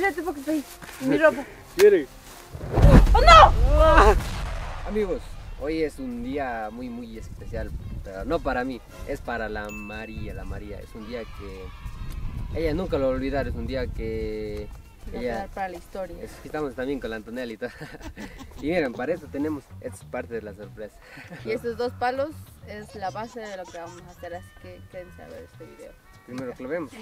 mírate porque estoy en mi ropa. Miren. ¡Oh, no! Amigos, hoy es un día muy especial, pero no para mí, es para la María. La María es un día que ella nunca lo va a olvidar, es un día que Va a ella... quedar para la historia. Estamos también con la Antonella y todo. Y miren, para eso tenemos, esta es parte de la sorpresa. Y estos dos palos es la base de lo que vamos a hacer, así que quédense a ver este video. Primero que lo vemos.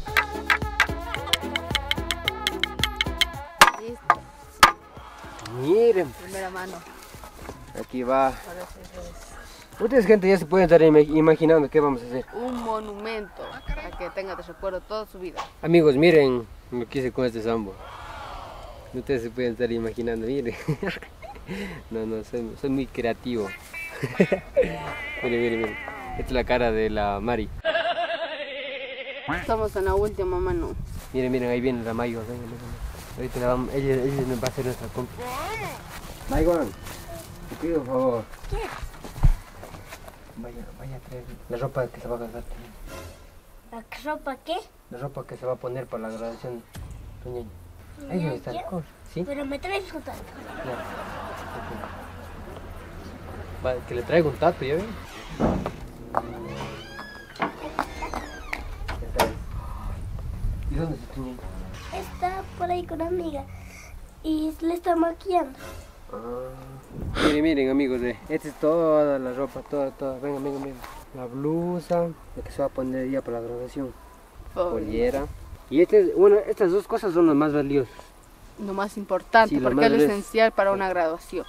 Listo, Miren, primera mano. aquí va. Ahora sí es Ustedes, gente, ya se pueden estar imaginando qué vamos a hacer. un monumento para que tenga de recuerdo toda su vida. Amigos, miren lo que hice con este sambo. Ustedes se pueden estar imaginando, miren. No, soy muy creativo. Miren. Esta es la cara de la Mari. Estamos en la última mano. Miren, ahí viene la Maigon. Venga. Ahorita ella nos va a hacer nuestra compra. Maigon, te pido por favor. ¿Qué? Vaya a traer la ropa que se va a gastar. ¿La ropa qué? La ropa que se va a poner para la graduación. Toñeño. Ahí debe estar el cor, ¿sí? Pero me traes un tato. Que le traiga un tato, ¿ya ven? ¿Y dónde está tu niño? Está por ahí con una amiga y le está maquillando. Miren amigos, esta es toda la ropa, toda. Venga. La blusa, la que se va a poner ya para la graduación. Pollera. Y estas dos cosas son las más valiosas. Lo más importante, Sí, lo porque es lo más esencial para una graduación.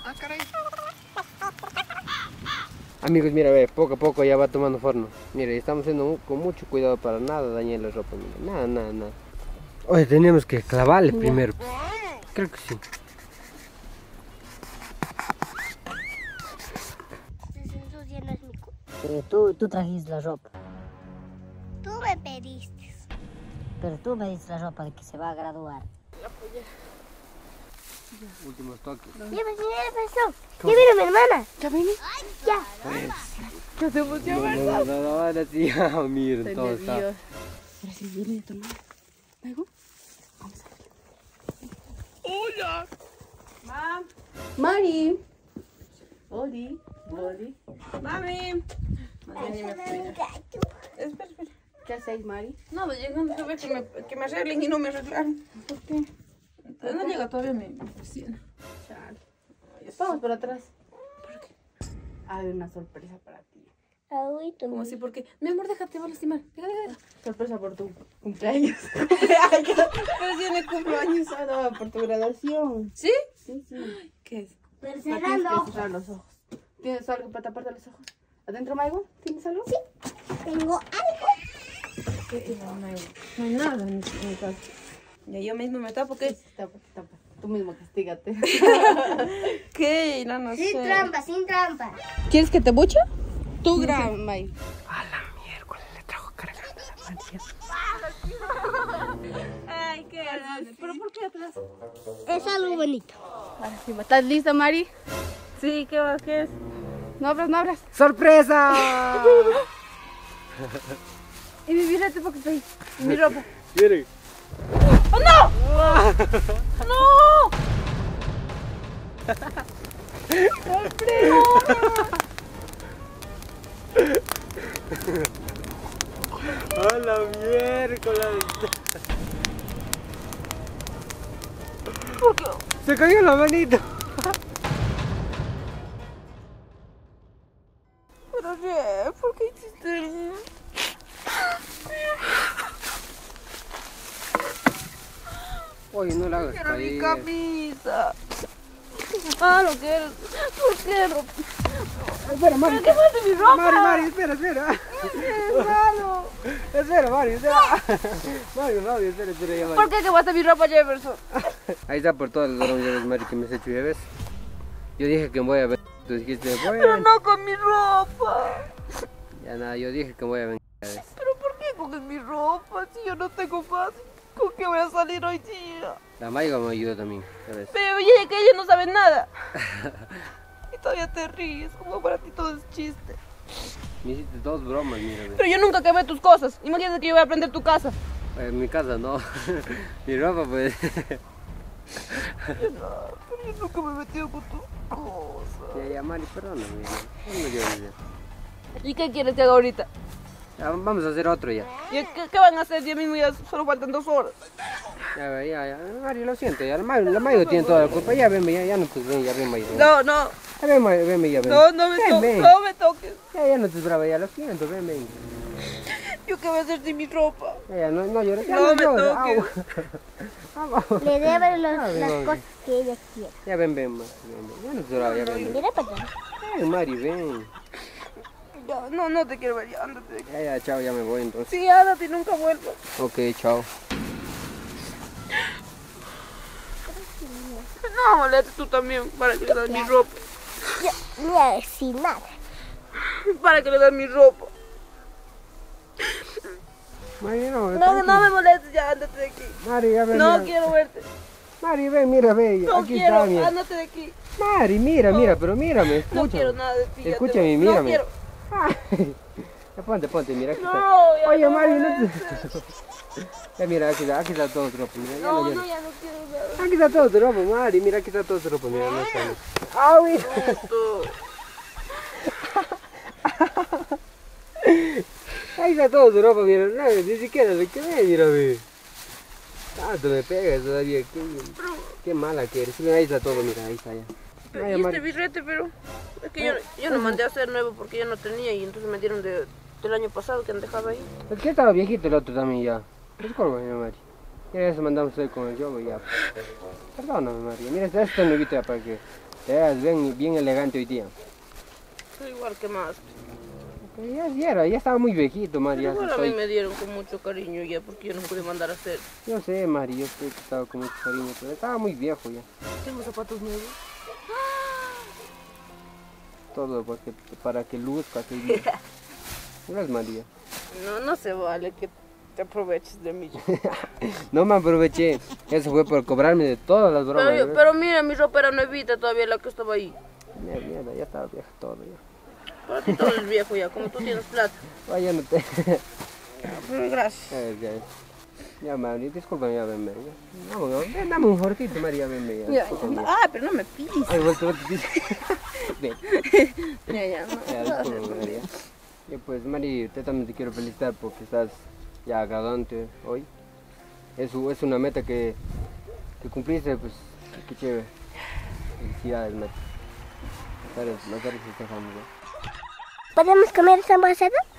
Amigos, mira, ve, poco a poco ya va tomando forma. Mira, estamos haciendo con mucho cuidado para nada dañar la ropa. Mira. Nada. Oye, tenemos que clavarle primero. Creo que sí. Se ensucia, no es mi culpa. Pero tú trajiste la ropa. Tú me pediste. Pero tú me diste la ropa de que se va a graduar. Últimos toques. Ya empezó. Ya vino mi hermana. ¿Ya vine? Ya. ¿Qué se emoción, verdad? No, ahora sí, miren, Estoy todo está. nerviosa. Ahora sí viene tu hermana. ¿Luego? Vamos a ver. ¡Hola! ¡Mam! ¡Mari! ¡Oli! ¡Mami! Mami, me cuida. Espera. ¿Qué hacéis, Mari? No, llegando a ver que me arreglen y no me arreglaron. ¿Por qué? No llega todavía mi oficina. Chale. Vamos por atrás. ¿Por qué? Hay una sorpresa para ti. Agüito. ¿Cómo así? Porque, mi amor, déjate, va a lastimar. Deja. Sorpresa por tu cumpleaños. Pero si me cumplo años. No, por tu graduación. ¿Sí? Sí. ¿Qué es? Pero No tienes cerrando. que cerrar los ojos. ¿Tienes algo para taparte los ojos? ¿Adentro, Maigo? ¿Tienes algo? Sí. Tengo algo. No hay nada en mi casa. Ya yo mismo me tapo, ¿qué? Tapa. Tú mismo castígate. ¿Qué? No sé. Sin trampa. ¿Quieres que te buche? Tú graba, Mai. A la miércoles le trajo cargando la María. Ay, qué grande. ¿Pero por qué atrás? Es algo bonito. Ahora sí, ¿estás lista, Mari? Sí, ¿qué es? No abras. ¡Sorpresa! Y mi birrete porque estoy en mi ropa. Miren. ¡Oh, no! ¡No! ¡A la miércoles! ¿Por qué? ¡Se cayó la manita! Pero qué, ¿por qué hiciste eso? Oye, no la hagas Quiero mi caer. camisa. Ah, lo quiero. ¿Por qué? Espera, Mari. ¿Pero qué fue de mi ropa? Mari, espera. Espera, Mari, espera. Mari, espera, ya, Mari. ¿Por qué quemaste mi ropa, Jefferson? Ahí está por todas las bromas, Mari, que me has hecho, ya ves. Yo dije que me voy a ver. Tú dijiste, voy a Pero ver. no con mi ropa. Ya nada, yo dije que me voy a venir, ya ves. ¿Pero por qué coges mi ropa si yo no tengo paz? ¿Con qué voy a salir hoy día? La Maiga me ayudó también, ya ves. Pero oye, que ella no sabe nada. Y todavía te ríes, como para ti todo es chiste. Me hiciste dos bromas, mira, ves. Pero yo nunca quemé tus cosas. Imagínate que yo voy a prender tu casa. En mi casa no. Mi ropa pues. Pero yo nunca me he metido con tu cosa. Ya, Mari, perdóname. No llores ya. ¿Y qué quieres que haga ahorita? Ya, vamos a hacer otro ya. ¿Y qué van a hacer? Ya mismo ya solo faltan 2 horas. Ya. Mari, lo siento, ya. La Mari tiene toda la culpa. Ya venme, ya no te ven, ya venme. No. Ya venme, ya venme. No me Ven, toques. ven. No me toques. Ya no te brava, ya lo siento, ven. ¿Yo qué voy a hacer sin mi ropa? Ya, no llores. Ya No me llores. toques. Au. Le deben las ven. cosas que ella quiere. Ya ven, Mari. Ya no te brava, ya ven. Mira para allá. Ven, Mari, ven. Ya, no te quiero ver, ya ándate de aquí. Ya, chao, ya me voy entonces. Sí, ándate y nunca vuelvas. Ok, chao. No molestes tú también para que le das mi ropa. Yo no voy a decir nada. Para que le das mi ropa. Mari, no. No me molestes, ya ándate de aquí. Mari, ya ven. No mira. quiero verte. Mari, ven, mira, ve. No Aquí quiero, está, mira. ándate de aquí. Mari, mira, pero mírame, escúchame. No quiero nada de ti. ya te Escúchame, voy. mírame. No quiero. Ay, ya ponte, mira aquí está. No, ya Oye, no Mari, no molestes. te... Ya mira, aquí está todo tu ropa, mira, ya No, llores. ya no quiero nada. Aquí está todo tu ropa, Mari, mira, aquí está todo tu ropa, mira, no está. ¡Ah, mira! Esto. Ahí está todo tu ropa, mira, no, ni siquiera le quedé, mira, ve. Tanto me pegas todavía, qué mala que eres. Mira, ahí está todo, mira, ahí está ya. Y Ay, este Mari. birrete, pero es que yo no mandé a hacer nuevo porque ya no tenía y entonces me dieron del año pasado que han dejado ahí. Es que estaba viejito el otro también ya. Disculpa, Mari. Ya se mandamos hoy con el yogo ya. Perdóname, María. Mira, esta nuevita ya para que te veas bien elegante hoy día. Soy igual que más. Ya estaba muy viejito, María. Igual a mí me dieron con mucho cariño ya porque yo no pude mandar a hacer. Yo sé, María, yo sé que estaba con mucho cariño, pero estaba muy viejo ya. Tengo zapatos nuevos. Todo para que luzca, que bien. Gracias, María. No se vale que te aproveches de mí. No me aproveché. Eso fue por cobrarme de todas las bromas. ¿ves? Pero mira, mi ropa era nuevita todavía la que estaba ahí. Mierda, ya estaba viejo todo ya. Para ti todo es viejo ya, como tú tienes plata. Vaya, no te... Pero gracias. Ya, María, discúlpame, ya venme. Dame un jortito, María, venme. Discúlpame. Pero no me pises. Ay, vuelto. Ven. Ya, no. Ya, discúlpame, María. Yo, pues, Mari, te también te quiero felicitar porque estás ya graduante hoy. Es una meta que cumpliste, pues, qué chévere. Felicidades, Mari. Más tarde festejamos, ¿no? ¿Podemos comer esa hamburguesa?